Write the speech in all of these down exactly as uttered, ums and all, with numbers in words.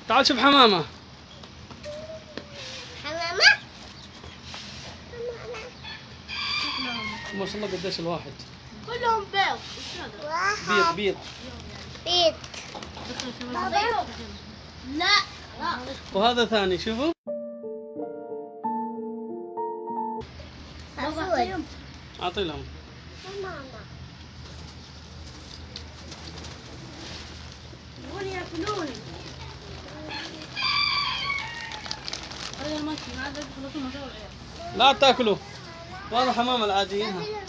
تعال شوف حمامة. حمامة؟ ما شاء الله قديش الواحد. كلهم بيض. بيض بيض. بيض. لا. وهذا ثاني شوفوا. أعطي لهم. يبغون ياكلون. لا تاكلوا. وهذا حمام العاديين.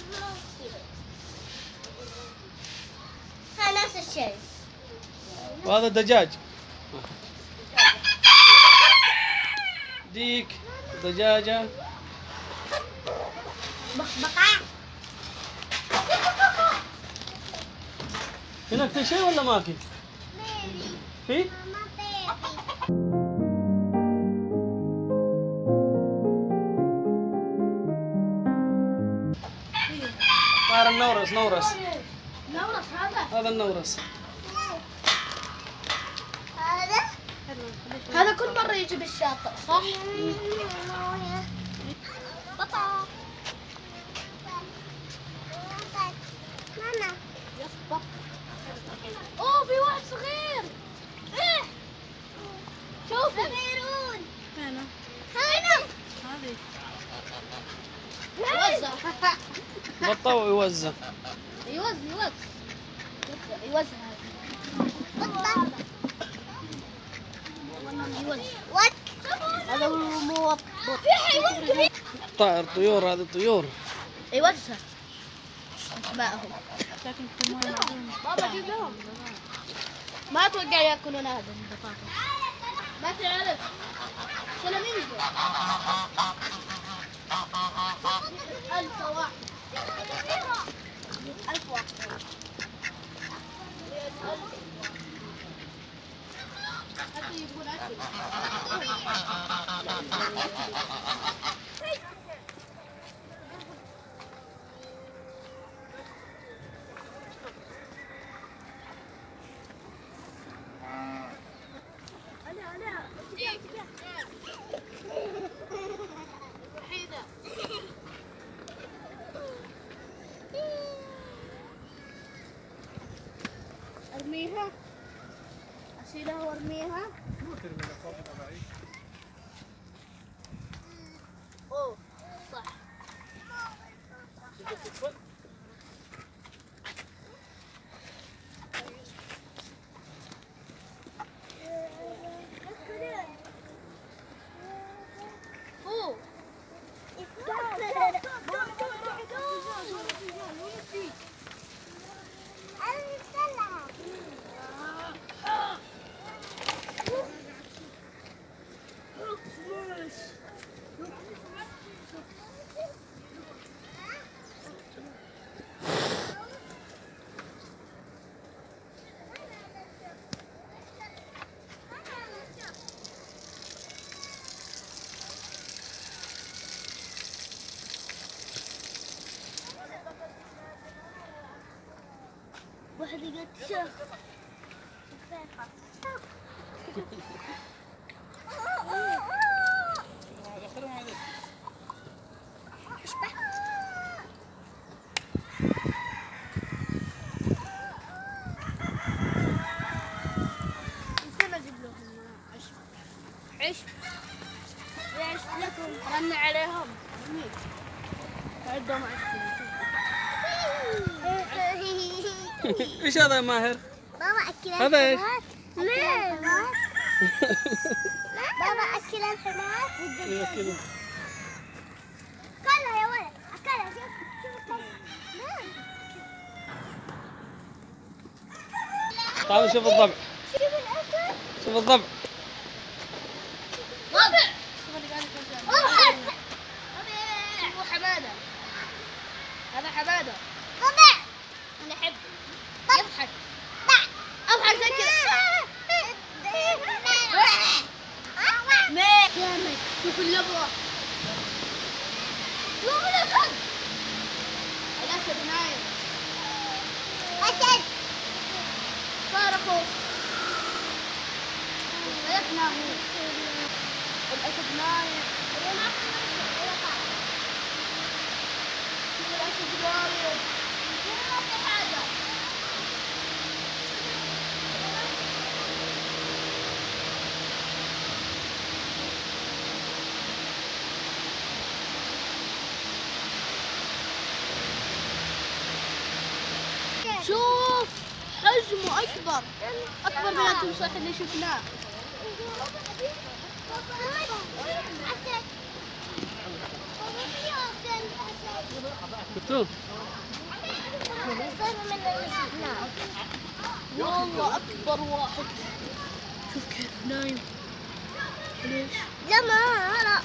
ها نفس الشيء. وهذا دجاج. ديك دجاجة. بقبقة. هناك في شيء ولا ما في؟ في؟ طار النورس. نورس. نورس هذا. هذا النورس. هذا؟ هذا كل مرة يجي بالشاطئ صح؟ بطة. ماما. يصبح. اوه في واحد صغير. ايه. شوفي. صغيرون. هنا. هنا. هذه. يوزع. بطة ويوزع. يوزع يوزع. يوزع بطة. وات. هذا مو بط. في حيوان كبير. طائر طيور. هذه طيور. يوزع. أسمائهم. بابا جيب لهم. ما اتوقع ياكلون هذا البطاطا. ما تعرف. سلامينجو. ألف واحد. ألف واحد. حتى يبون أكل. ارميها. اشيلها وارميها. اوه صح. اوه واحد قد شاف عشب عشب لكم رن عليهم عندهم عشب. ايش هذا يا ماهر؟ بابا أكل هذا ايش؟ ليه؟ بابا أكل الحمار. ياكلون. كلها يا ولد أكلها. شوف شوف تعالوا شوف الضبع. شوف الأسد. شوف الضبع. ضبع. ضبع. هو حمادة. هذا حمادة. ضبع. أنا أحبه. يضحك. أضحك زي كذا. ماء. جامد. شوف اللبوة. شوف الأسد. الأسد نايم. أسد. صارخوا. نايم. الأسد نايم. الأسد نايم. شوف حجمه أكبر أكبر من التمساح اللي شفناه. شفتوه؟ والله أكبر واحد. شوف كيف نايم. ليش؟ لا ما لا.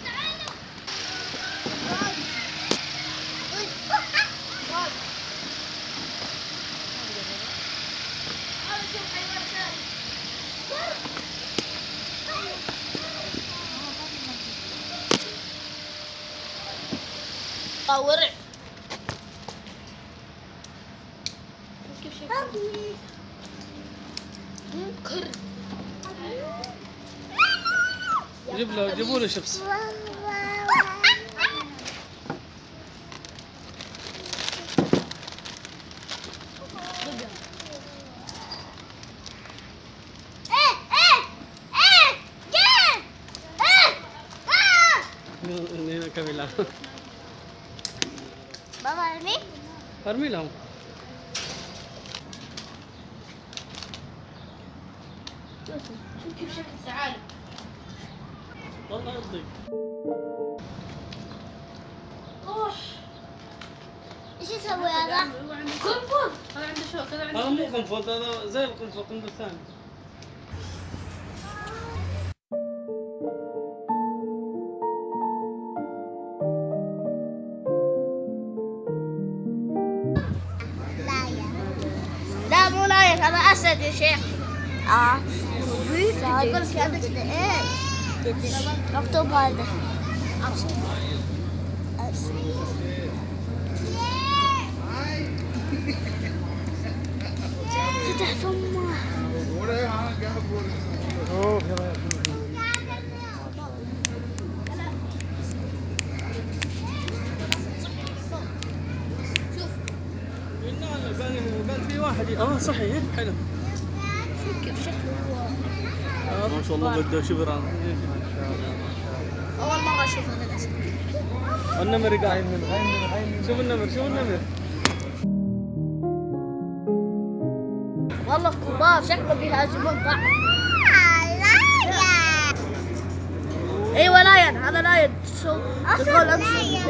ورع. كيف شكله؟ كر. جيب له جيبوا له شيبس. هنا كاميلا. بابا ارمي؟ ارمي لهم. شوف كيف شكل الثعالب. والله يرضيك. اوه ايش يسوي هذا؟ قنفذ. هذا عنده شوك. هذا عنده هذا مو قنفذ، هذا زي القنفذ قنفذ ثاني. لا مو لاين، هذا اسد يا شيخ. اه اقول لك هذا كذا ايش؟ مكتوب هذا فتح فمه. قال في واحد اه صحيح حلو. شوف كيف شكله. ما شاء الله بده شبران. اول مره اشوف هذا الاسد. النمر قاعد من غير شوف النمر شوف النمر. والله كبار شكله بيهاجمون بعض. ايوه لاين، هذا لاين. شو تقول امشي.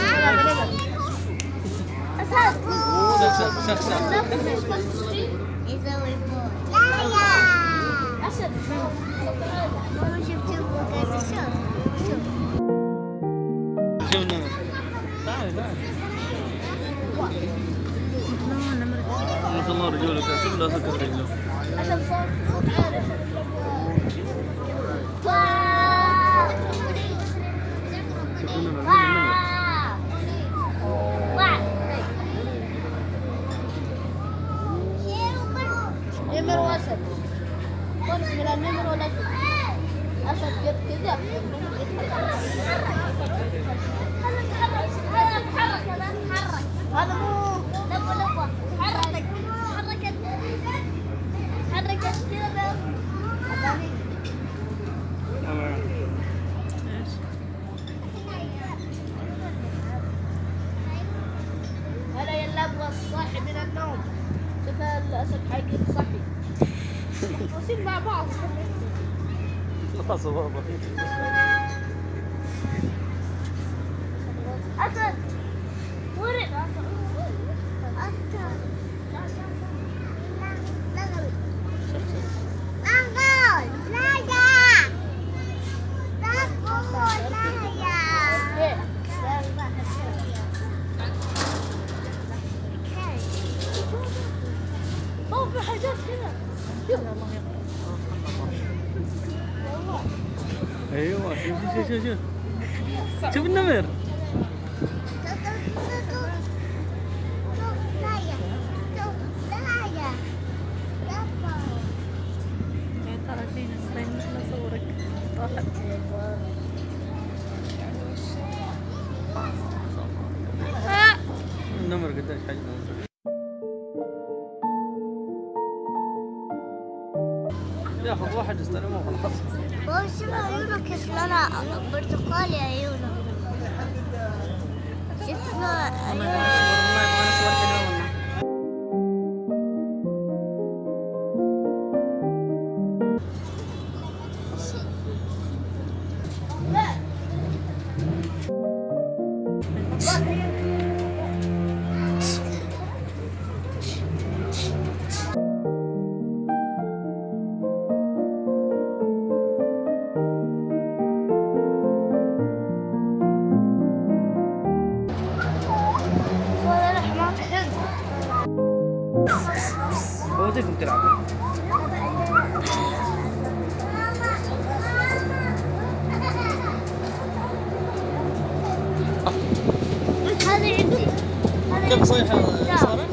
شخ شخ شخ. يسوي فوق. لا لا. اسد. والله شفت قاعد تشوف. شوف. شوف النمر. تعال تعال. ما شاء الله رجوله شوف له سكر رجله. اسد صوت. شوف النمر شوف النمر. نمر واسد. فرق بين النمر والاسد. اسد قد كذا. هذا مو لبوه لبوه. حرك حركت حركت كذا. هذا يلبوه الصاحي من النوم. شوف الاسد حقيقي صحي. وصير مع بعض. خلاص بابا. أسد ورد. أسد في حاجات هنا. ايوه شوف شوف شوف شوف شوف النمر. ترى فينا النمر قديش حجمه؟ ياخذ واحد يستلمه وخلاص. هو شنو عيونه كيف لونها برتقالي عيونه؟ شكله عيونه بوديكم تلعبوا. هذه عندي. كيف صيحة سارة؟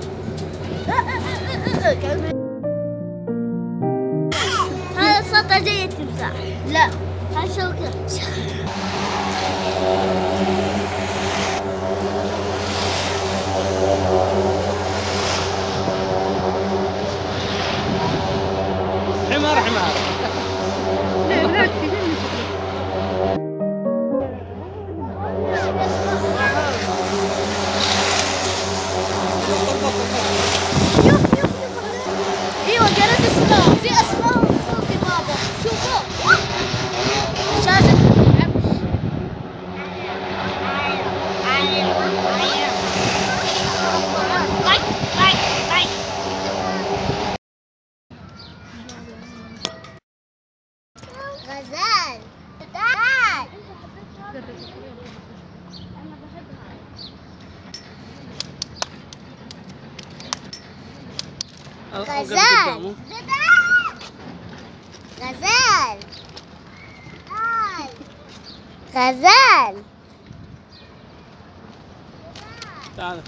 هذا صوته زي التمساح. لا هذا شوكة. حمار حمار. ايوه قريت اسمه في اسماء فوق يا بابا شوفوا شاشة غزال غزال غزال غزال غزال تعال.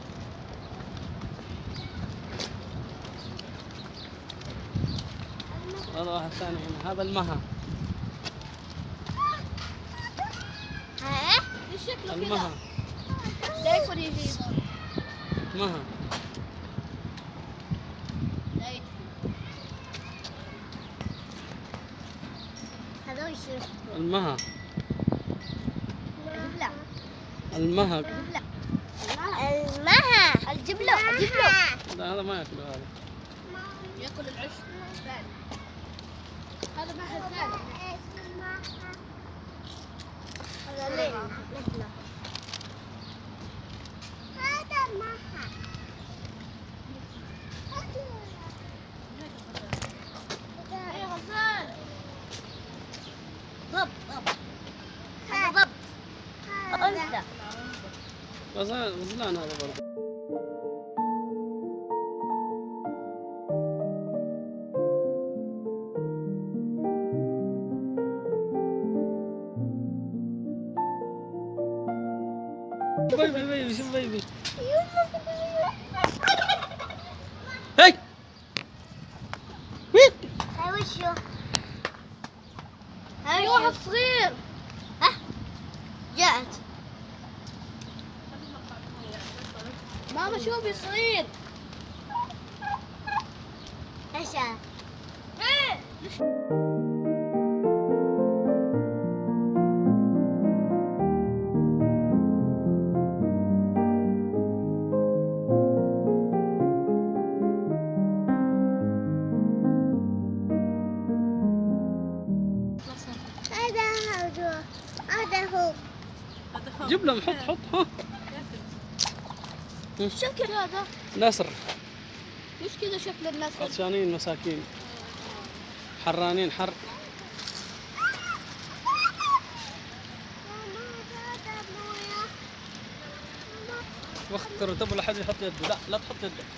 هذا واحد ثاني هنا. هذا المها. ها ايش شكله كذا؟ المها. لا يكون يجي مها. هذا وش المها. الجبلة المها. الجبلة المها الجبلة الجبلة لا هذا ما ياكله هذا. ياكل العش الثاني. هذا مها الثاني. هذا ليه؟ مثله. هذا مها. يا غزال. ضب ضب. هذا ضب. أنثى. غزلان هذا برضه. بيبي بيبي شوف بيبي. هاي هاي وشو؟ هاي واحد صغير. ها جاءت ماما شوفي صغير. ايش هذا؟ هذا هو. جيب لهم. حط حط ها. شكل هذا نسر. مش كذا شكل النسر. عطشانين مساكين حرانين حر. وخر تبغى لحد يحط يده. لا لا تحط يده.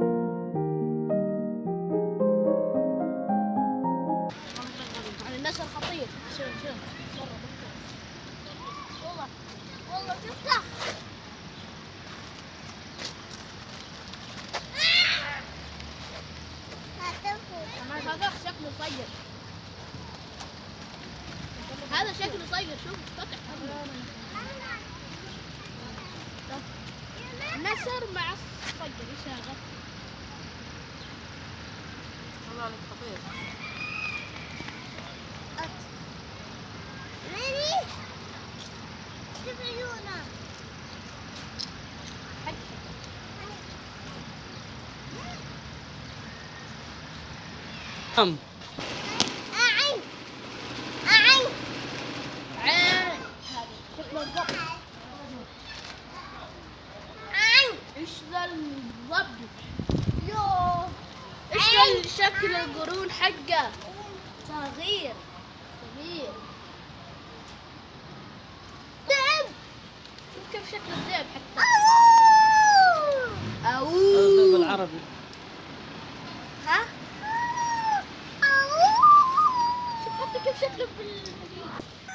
النسر خطير. شوف شوف والله والله شفته. هذا شكله طيب. هذا شكله صغير شوف فتح. نسر مع الصقر يشغل. والله لك خطير. ريني شوف عيونه. نعم. عين عين عين هذا شكله الضب. عين ايش ذا الضب؟ يوه ايش ذا شكل القرون حقه؟ صغير صغير. ذئب. شوف كيف شكل الذئب حتى. اوه الذئب العربي. ها؟ شوف حتى كيف شكله بالحقيقة.